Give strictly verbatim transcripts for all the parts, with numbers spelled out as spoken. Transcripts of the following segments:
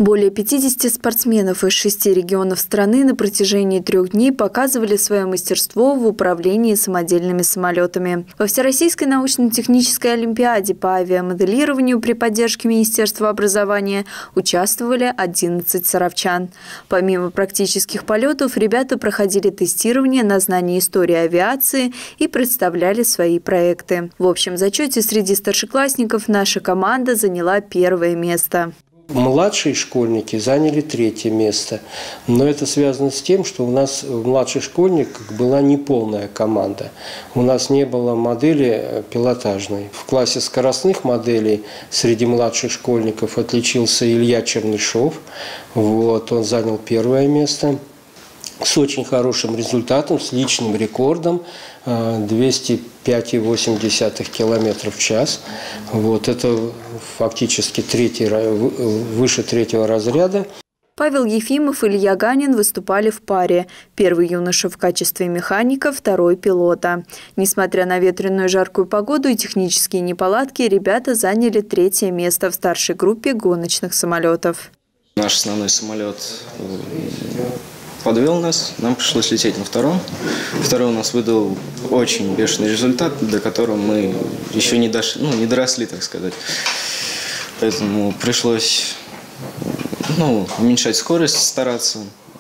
Более пятидесяти спортсменов из шести регионов страны на протяжении трех дней показывали свое мастерство в управлении самодельными самолетами. Во Всероссийской научно-технической олимпиаде по авиамоделированию при поддержке Министерства образования участвовали одиннадцать саровчан. Помимо практических полетов, ребята проходили тестирование на знание истории авиации и представляли свои проекты. В общем зачете среди старшеклассников наша команда заняла первое место. Младшие школьники заняли третье место, но это связано с тем, что у нас в младших школьниках была неполная команда. У нас не было модели пилотажной. В классе скоростных моделей среди младших школьников отличился Илья Чернышов. Вот, он занял первое место с очень хорошим результатом, с личным рекордом двести пять и восемь десятых километров в час. Вот, это фактически третий, выше третьего разряда. Павел Ефимов и Илья Ганин выступали в паре. Первый юноша в качестве механика, второй – пилота. Несмотря на ветреную жаркую погоду и технические неполадки, ребята заняли третье место в старшей группе гоночных самолетов. Наш основной самолет подвел нас, нам пришлось лететь на втором. Второй у нас выдал очень бешеный результат, до которого мы еще не дошли, ну, не доросли, так сказать. Поэтому пришлось, ну, уменьшать скорость, стараться.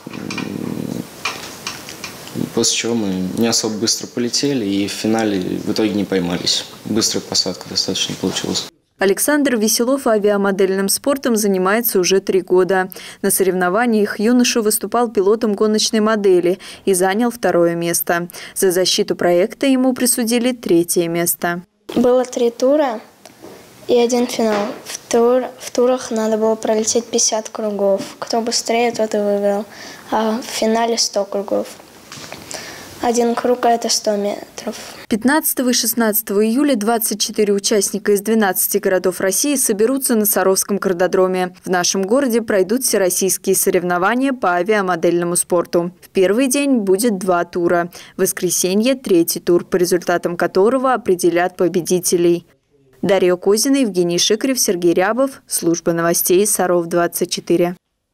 После чего мы не особо быстро полетели и в финале в итоге не поймались. Быстрая посадка достаточно получилась. Александр Веселов авиамодельным спортом занимается уже три года. На соревнованиях юноша выступал пилотом гоночной модели и занял второе место. За защиту проекта ему присудили третье место. Было три тура и один финал. В, тур, в турах надо было пролететь пятьдесят кругов. Кто быстрее, тот и выиграл. А в финале сто кругов. Один круг – это сто метров. пятнадцатого и шестнадцатого июля двадцать четыре участника из двенадцати городов России соберутся на Саровском кардодроме. В нашем городе пройдут всероссийские соревнования по авиамодельному спорту. В первый день будет два тура. В воскресенье – третий тур, по результатам которого определят победителей. Дарья Козина, Евгений Шикарев, Сергей Рябов. Служба новостей Саров двадцать четыре.